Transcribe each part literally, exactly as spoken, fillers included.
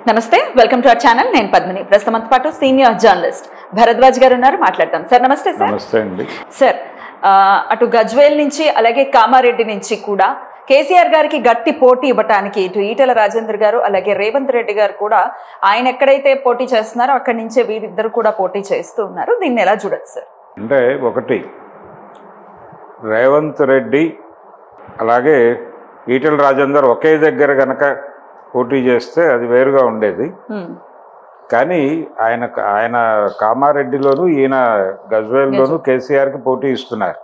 నమస్తే, welcome to our channel. నేను పద్మిని. ప్రస్తుతం పాటు సీనియర్ జర్నలిస్ట్ భరద్వాజ్ గారు ఉన్నారు, మాట్లాడతాం. సార్ నమస్తే. సార్ నమస్తే అండి. సార్, అటు గజ్వేల్ నుంచి అలాగే కామారెడ్డి నుంచి కూడా కేసీఆర్ గారికి గట్టి పోటీ ఇవ్వటానికి ఇటు ఈటెల రాజేందర్ గారు అలాగే రేవంత్ రెడ్డి గారు కూడా ఆయన ఎక్కడైతే పోటీ చేస్తున్నారో అక్కడి నుంచే వీరిద్దరు కూడా పోటీ చేస్తూ ఉన్నారు. దీన్ని ఎలా చూడొచ్చు సార్? అంటే ఒకటి, రేవంత్ రెడ్డి అలాగే ఈటెల రాజేందర్ ఒకే దగ్గర గనక పోటీ చేస్తే అది వేరుగా ఉండేది. కానీ ఆయన ఆయన కామారెడ్డిలోను ఈయన గజ్వేల్లోను కేసీఆర్కి పోటీ ఇస్తున్నారు.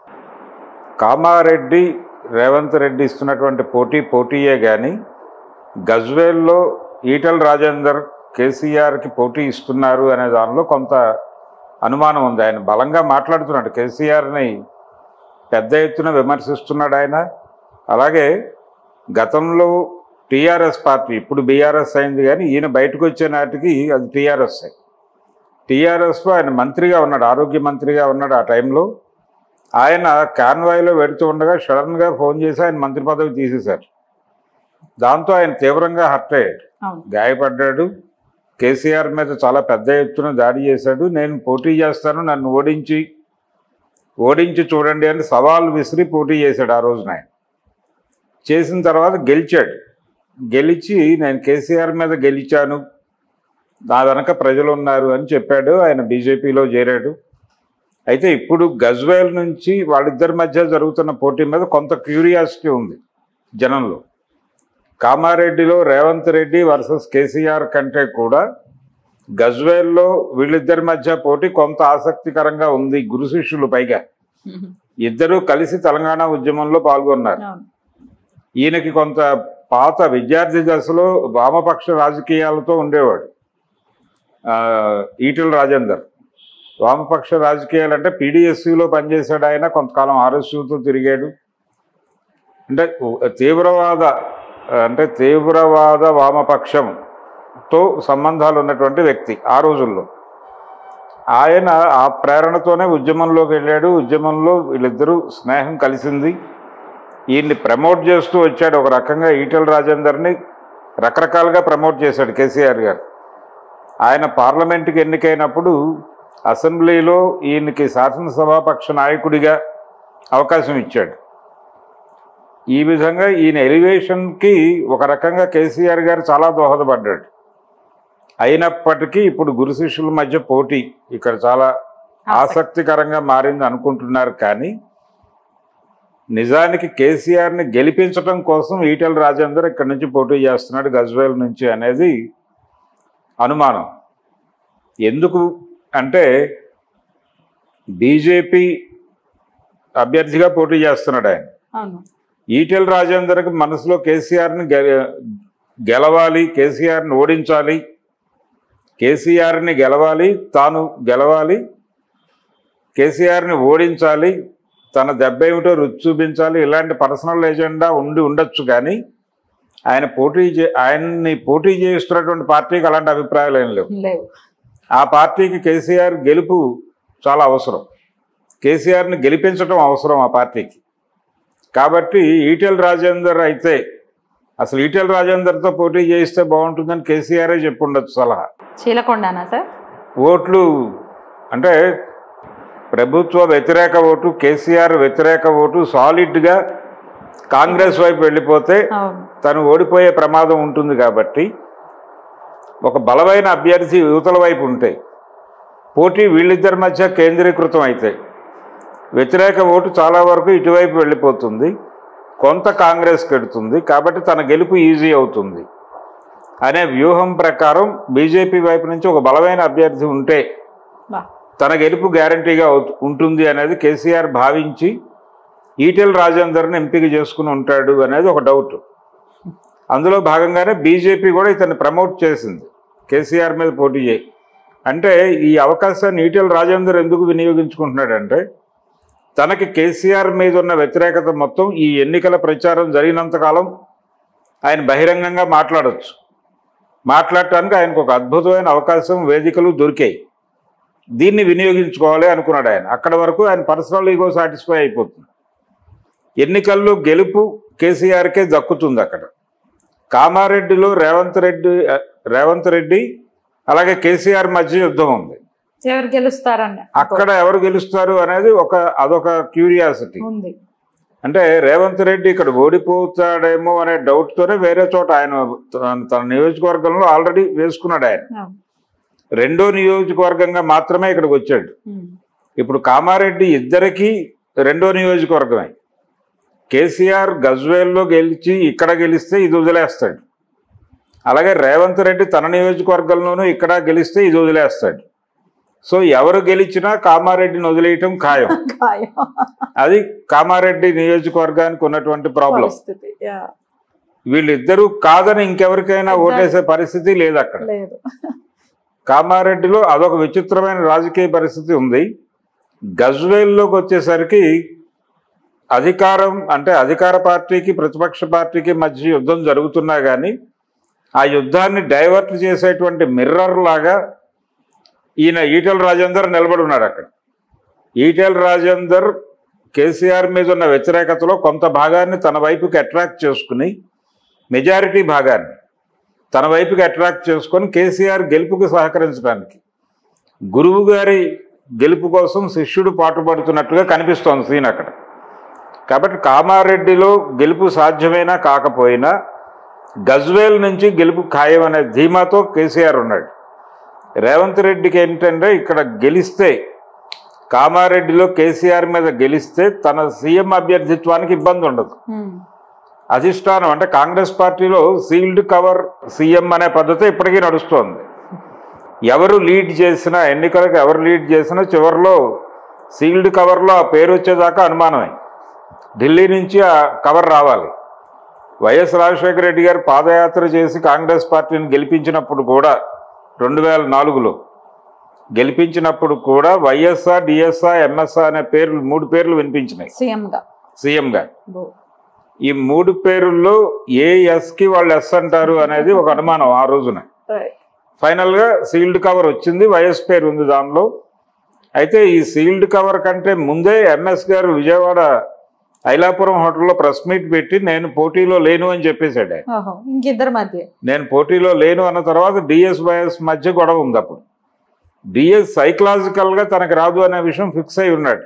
కామారెడ్డి రేవంత్ రెడ్డి ఇస్తున్నటువంటి పోటీ పోటీయే కానీ గజ్వేల్లో ఈటెల రాజేందర్ కేసీఆర్కి పోటీ ఇస్తున్నారు అనే దానిలో కొంత అనుమానం ఉంది. ఆయన బలంగా మాట్లాడుతున్నాడు, కేసీఆర్ని పెద్ద ఎత్తున విమర్శిస్తున్నాడు ఆయన. అలాగే గతంలో టీఆర్ఎస్ పార్టీ, ఇప్పుడు బీఆర్ఎస్ అయింది, కానీ ఈయన బయటకు వచ్చే నాటికి అది టీఆర్ఎస్. టీఆర్ఎస్లో ఆయన మంత్రిగా ఉన్నాడు, ఆరోగ్య మంత్రిగా ఉన్నాడు. ఆ టైంలో ఆయన కాన్వాయ్లో వెడుతూ ఉండగా సడన్గా ఫోన్ చేసి ఆయన మంత్రి పదవి తీసేశారు. దాంతో ఆయన తీవ్రంగా హర్ట్ అయ్యాడు, గాయపడ్డాడు. కేసీఆర్ మీద చాలా పెద్ద ఎత్తున దాడి చేశాడు. నేను పోటీ చేస్తాను, నన్ను ఓడించి ఓడించి చూడండి అని సవాల్ విసిరి పోటీ చేశాడు ఆ రోజున. ఆయన చేసిన తర్వాత గెలిచాడు. గెలిచి నేను కేసీఆర్ మీద గెలిచాను, నా వెనక ప్రజలు ఉన్నారు అని చెప్పాడు. ఆయన బీజేపీలో చేరాడు. అయితే ఇప్పుడు గజ్వేల్ నుంచి వాళ్ళిద్దరి మధ్య జరుగుతున్న పోటీ మీద కొంత క్యూరియాసిటీ ఉంది జనంలో. కామారెడ్డిలో రేవంత్ రెడ్డి వర్సెస్ కేసీఆర్ కంటే కూడా గజ్వేల్లో వీళ్ళిద్దరి మధ్య పోటీ కొంత ఆసక్తికరంగా ఉంది. గురు శిష్యులు పైగా ఇద్దరూ కలిసి తెలంగాణ ఉద్యమంలో పాల్గొన్నారు. ఈయనకి కొంత పాత విద్యార్థి దశలో వామపక్ష రాజకీయాలతో ఉండేవాడు ఈటెల రాజేందర్. వామపక్ష రాజకీయాలు అంటే పీడిఎస్యూలో పనిచేశాడు ఆయన, కొంతకాలం ఆర్ఎస్యూతో తిరిగాడు. అంటే తీవ్రవాద అంటే తీవ్రవాద వామపక్షంతో సంబంధాలు ఉన్నటువంటి వ్యక్తి ఆ రోజుల్లో. ఆయన ఆ ప్రేరణతోనే ఉద్యమంలోకి వెళ్ళాడు. ఉద్యమంలో వీళ్ళిద్దరూ స్నేహం కలిసింది. ఈయన్ని ప్రమోట్ చేస్తూ వచ్చాడు. ఒక రకంగా ఈటెల రాజేందర్ని రకరకాలుగా ప్రమోట్ చేశాడు కేసీఆర్ గారు. ఆయన పార్లమెంటుకి ఎన్నికైనప్పుడు అసెంబ్లీలో ఈయనకి శాసనసభాపక్ష నాయకుడిగా అవకాశం ఇచ్చాడు. ఈ విధంగా ఈయన ఎలివేషన్కి ఒక రకంగా కేసీఆర్ గారు చాలా దోహదపడ్డాడు. అయినప్పటికీ ఇప్పుడు గురు శిష్యుల మధ్య పోటీ ఇక్కడ చాలా ఆసక్తికరంగా మారింది అనుకుంటున్నారు. కానీ నిజానికి కేసీఆర్ని గెలిపించడం కోసం ఈటెల రాజేందర్ ఇక్కడ నుంచి పోటీ చేస్తున్నాడు గజ్వేల్ నుంచి అనేది అనుమానం. ఎందుకు అంటే బీజేపీ అభ్యర్థిగా పోటీ చేస్తున్నాడు ఆయన. ఈటెల రాజేందర్కి మనసులో కేసీఆర్ని గెలవాలి, కేసీఆర్ని ఓడించాలి, కేసీఆర్ని గెలవాలి, తాను గెలవాలి, కేసీఆర్ని ఓడించాలి, తన దెబ్బ ఏమిటో రుచి చూపించాలి, ఇలాంటి పర్సనల్ ఎజెండా ఉండి ఉండొచ్చు. కానీ ఆయన పోటీ చే ఆయన్ని పోటీ చేస్తున్నటువంటి పార్టీకి అలాంటి అభిప్రాయాలు ఏం లేవు. ఆ పార్టీకి కేసీఆర్ గెలుపు చాలా అవసరం, కేసీఆర్ని గెలిపించడం అవసరం ఆ పార్టీకి. కాబట్టి ఈటెల రాజేందర్ అయితే అసలు ఈటెల రాజేందర్తో పోటీ చేయిస్తే బాగుంటుందని కేసీఆరే చెప్పుండొచ్చు సలహా. చీలకొండానా సార్? ఓట్లు అంటే ప్రభుత్వ వ్యతిరేక ఓటు, కేసీఆర్ వ్యతిరేక ఓటు సాలిడ్గా కాంగ్రెస్ వైపు వెళ్ళిపోతే తను ఓడిపోయే ప్రమాదం ఉంటుంది. కాబట్టి ఒక బలమైన అభ్యర్థి యువతల వైపు ఉంటే పోటీ వీళ్ళిద్దరి మధ్య కేంద్రీకృతం అయితే వ్యతిరేక ఓటు చాలా వరకు ఇటువైపు వెళ్ళిపోతుంది, కొంత కాంగ్రెస్కి వెళుతుంది. కాబట్టి తన గెలుపు ఈజీ అవుతుంది అనే వ్యూహం ప్రకారం బీజేపీ వైపు నుంచి ఒక బలమైన అభ్యర్థి ఉంటే తన గెలుపు గ్యారంటీగా ఉంటుంది అనేది కేసీఆర్ భావించి ఈటెల రాజేందర్ని ఎంపిక చేసుకుని ఉంటాడు అనేది ఒక డౌట్. అందులో భాగంగానే బీజేపీ కూడా ఇతన్ని ప్రమోట్ చేసింది, కేసీఆర్ మీద పోటీ చేయి అంటే. ఈ అవకాశాన్ని ఈటెల రాజేందర్ ఎందుకు వినియోగించుకుంటున్నాడంటే తనకి కేసీఆర్ మీద ఉన్న వ్యతిరేకత మొత్తం ఈ ఎన్నికల ప్రచారం జరిగినంతకాలం ఆయన బహిరంగంగా మాట్లాడవచ్చు. మాట్లాడటానికి ఆయనకు ఒక అద్భుతమైన అవకాశం, వేదికలు దొరికాయి. దీన్ని వినియోగించుకోవాలి అనుకున్నాడు ఆయన. అక్కడ వరకు ఆయన పర్సనల్ ఈగో సాటిస్ఫై అయిపోతుంది. ఎన్నికల్లో గెలుపు కేసీఆర్కే దక్కుతుంది. అక్కడ కామారెడ్డిలో రేవంత్ రెడ్డి రేవంత్ రెడ్డి అలాగే కేసీఆర్ మధ్య యుద్ధం ఉంది. ఎవరు గెలుస్తారని అక్కడ ఎవరు గెలుస్తారు అనేది ఒక అదొక క్యూరియాసిటీ ఉంది. అంటే రేవంత్ రెడ్డి ఇక్కడ ఓడిపోతాడేమో అనే డౌట్ తోనే వేరే చోట ఆయన తన నియోజకవర్గంలో ఆల్రెడీ వేసుకున్నాడు. ఆయన రెండో నియోజకవర్గంగా మాత్రమే ఇక్కడికి వచ్చాడు. ఇప్పుడు కామారెడ్డి ఇద్దరికి రెండో నియోజకవర్గమే. కేసీఆర్ గజ్వేల్లో గెలిచి ఇక్కడ గెలిస్తే ఇది వదిలేస్తాడు, అలాగే రేవంత్ రెడ్డి తన నియోజకవర్గంలోనూ ఇక్కడ గెలిస్తే ఇది వదిలేస్తాడు. సో ఎవరు గెలిచినా కామారెడ్డిని వదిలేయటం ఖాయం. అది కామారెడ్డి నియోజకవర్గానికి ఉన్నటువంటి ప్రాబ్లం. వీళ్ళిద్దరూ కాదని ఇంకెవరికైనా ఓటేసే పరిస్థితి లేదు అక్కడ. కామారెడ్డిలో అదొక విచిత్రమైన రాజకీయ పరిస్థితి ఉంది. గజ్వేల్లోకి వచ్చేసరికి అధికారం అంటే అధికార పార్టీకి ప్రతిపక్ష పార్టీకి మధ్య యుద్ధం జరుగుతున్నా కానీ ఆ యుద్ధాన్ని డైవర్ట్ చేసేటువంటి మిర్రర్ లాగా ఈయన ఈటెల రాజేందర్ నిలబడి ఉన్నాడు అక్కడ. ఈటెల రాజేందర్ కేసీఆర్ మీద ఉన్న వ్యతిరేకతలో కొంత భాగాన్ని తన వైపుకి అట్రాక్ట్ చేసుకుని మెజారిటీ భాగాన్ని తన వైపుకి అట్రాక్ట్ చేసుకొని కేసీఆర్ గెలుపుకి సహకరించడానికి గురువు గారి గెలుపు కోసం శిష్యుడు పాటుపడుతున్నట్టుగా కనిపిస్తోంది సీన్ అక్కడ. కాబట్టి కామారెడ్డిలో గెలుపు సాధ్యమైనా కాకపోయినా గజ్వేల్ నుంచి గెలుపు ఖాయం అనే ధీమాతో కేసీఆర్ ఉన్నాడు. రేవంత్ రెడ్డికి ఏంటంటే ఇక్కడ గెలిస్తే కామారెడ్డిలో కేసీఆర్ మీద గెలిస్తే తన సీఎం అభ్యర్థిత్వానికి ఇబ్బంది ఉండదు. అధిష్టానం అంటే కాంగ్రెస్ పార్టీలో సీల్డ్ కవర్ సీఎం అనే పద్ధతి ఇప్పటికీ నడుస్తోంది. ఎవరు లీడ్ చేసినా ఎన్నికలకు ఎవరు లీడ్ చేసినా చివరిలో సీల్డ్ కవర్లో ఆ పేరు వచ్చేదాకా అనుమానమే. ఢిల్లీ నుంచి ఆ కవర్ రావాలి. వైఎస్ రాజశేఖర రెడ్డి గారు పాదయాత్ర చేసి కాంగ్రెస్ పార్టీని గెలిపించినప్పుడు కూడా రెండు వేల నాలుగులో గెలిపించినప్పుడు కూడా వైఎస్ఆర్ డిఎస్ఆర్ ఎంఎస్ఆర్ అనే పేర్లు మూడు పేర్లు వినిపించినాయి సీఎంగా సీఎంగా ఈ మూడు పేరుల్లో ఏ ఎస్కి వాళ్ళు ఎస్ అంటారు అనేది ఒక అనుమానం ఆ రోజున. ఫైనల్గా సీల్డ్ కవర్ వచ్చింది, వైఎస్ పేరు ఉంది దానిలో. అయితే ఈ సీల్డ్ కవర్ కంటే ముందే ఎంఎస్ గారు విజయవాడ ఐలాపురం హోటల్లో ప్రెస్ మీట్ పెట్టి నేను పోటీలో లేను అని చెప్పేశాడు. ఇంకిద్దరి మధ్య నేను పోటీలో లేను అన్న తర్వాత డిఎస్ వైఎస్ మధ్య గొడవ ఉంది. అప్పుడు డిఎస్ సైకలాజికల్గా తనకు రాదు అనే విషయం ఫిక్స్ అయి ఉన్నాడు.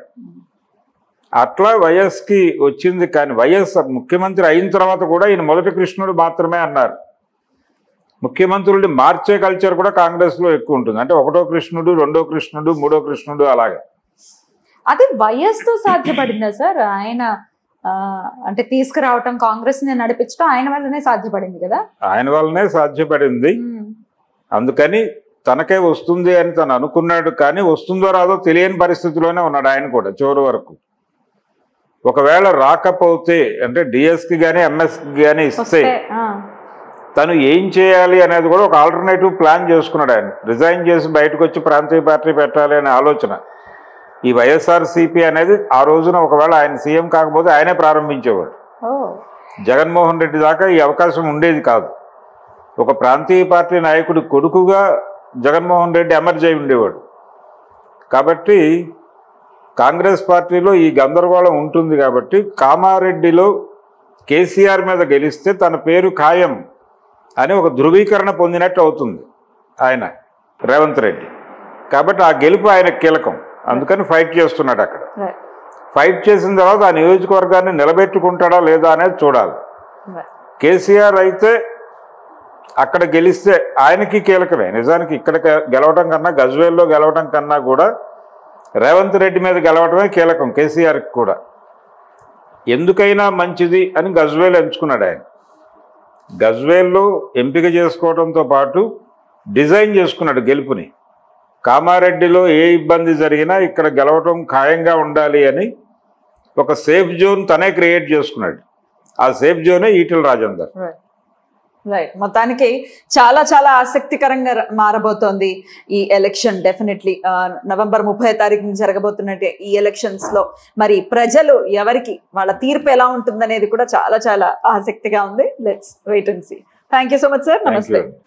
అట్లా వైఎస్కి వచ్చింది. కానీ వైఎస్ ముఖ్యమంత్రి అయిన తర్వాత కూడా ఈయన మొదటి కృష్ణుడు మాత్రమే అన్నారు. ముఖ్యమంత్రుల్ని మార్చే కల్చర్ కూడా కాంగ్రెస్లో ఎక్కువ ఉంటుంది. అంటే ఒకటో కృష్ణుడు, రెండో కృష్ణుడు, మూడో కృష్ణుడు అలాగే. అది వైఎస్ తో సాధ్యపడిందా సార్? ఆయన అంటే తీసుకురావటం, కాంగ్రెస్ ని నడిపించడం ఆయన వల్లనే సాధ్యపడింది కదా? ఆయన వల్లనే సాధ్యపడింది. అందుకని తనకే వస్తుంది అని తను అనుకున్నాడు. కానీ వస్తుందో రాదో తెలియని పరిస్థితిలోనే ఉన్నాడు ఆయన కూడా చివరి వరకు. ఒకవేళ రాకపోతే అంటే డిఎస్కి కానీ ఎంఎస్కి కానీ ఇస్తే తను ఏం చేయాలి అనేది కూడా ఒక ఆల్టర్నేటివ్ ప్లాన్ చేసుకున్నాడు. ఆయన రిజైన్ చేసి బయటకు వచ్చి ప్రాంతీయ పార్టీ పెట్టాలి అనే ఆలోచన. ఈ వైఎస్ఆర్సీపీ అనేది ఆ రోజున ఒకవేళ ఆయన సీఎం కాకపోతే ఆయనే ప్రారంభించేవాడు. జగన్మోహన్ రెడ్డి దాకా ఈ అవకాశం ఉండేది కాదు. ఒక ప్రాంతీయ పార్టీ నాయకుడి కొడుకుగా జగన్మోహన్ రెడ్డి ఎమర్జ్ అయి ఉండేవాడు. కాబట్టి కాంగ్రెస్ పార్టీలో ఈ గందరగోళం ఉంటుంది. కాబట్టి కామారెడ్డిలో కేసీఆర్ మీద గెలిస్తే తన పేరు ఖాయం అని ఒక ధృవీకరణ పొందినట్టు అవుతుంది ఆయన రేవంత్ రెడ్డి. కాబట్టి ఆ గెలుపు ఆయన కీలకం. అందుకని ఫైట్ చేస్తున్నాడు అక్కడ. ఫైట్ చేసిన తర్వాత ఆ నియోజకవర్గాన్ని నిలబెట్టుకుంటాడా లేదా అనేది చూడాలి. కేసీఆర్ అయితే అక్కడ గెలిస్తే ఆయనకి కీలకమే. నిజానికి ఇక్కడ గెలవడం కన్నా గజ్వేల్లో గెలవడం కన్నా కూడా రేవంత్ రెడ్డి మీద గెలవడమే కీలకం కేసీఆర్కి కూడా. ఎందుకైనా మంచిది అని గజ్వేల్ ఎంచుకున్నాడు ఆయన. గజ్వేల్లో ఎంపిక చేసుకోవడంతో పాటు డిజైన్ చేసుకున్నాడు గెలుపుని. కామారెడ్డిలో ఏ ఇబ్బంది జరిగినా ఇక్కడ గెలవటం ఖాయంగా ఉండాలి అని ఒక సేఫ్ జోన్ తనే క్రియేట్ చేసుకున్నాడు. ఆ సేఫ్ జోనే ఈటెల రాజేందర్. రైట్. మొత్తానికి చాలా చాలా ఆసక్తికరంగా మారబోతోంది ఈ ఎలక్షన్. డెఫినెట్లీ నవంబర్ ముప్పై తారీఖున జరగబోతున్నట్టు ఈ ఎలక్షన్స్ లో మరి ప్రజలు ఎవరికి వాళ్ళ తీర్పు ఎలా ఉంటుందనేది కూడా చాలా చాలా ఆసక్తిగా ఉంది. Let's wait and see. Thank you so much sir. నమస్తే.